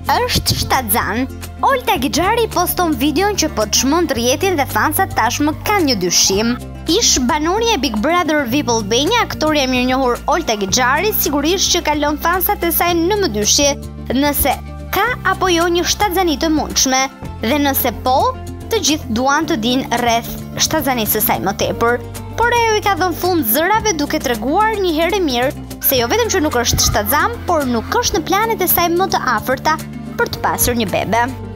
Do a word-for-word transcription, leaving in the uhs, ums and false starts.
është shtatzan. Olta Gixhari poston videon që po çmon rrjetin dhe fansat tashmë kanë një dyshim. Ish banorja e Big Brother V I P Albania, aktoria e mirënjohur Olta Gixhari, sigurisht që kalon fansat e saj në mëdyshje nëse ka apo jo një shtatzani të mundshme, dhe nëse po, të gjithë duan të dinë rreth shtatzanisë së saj më tepër. Por ajo i ka dhënë fund zërave duke treguar një herë mirë se jo vetëm që nuk është shtatzan, por nuk është në planet e saj më të afërta për të pasur një bebe.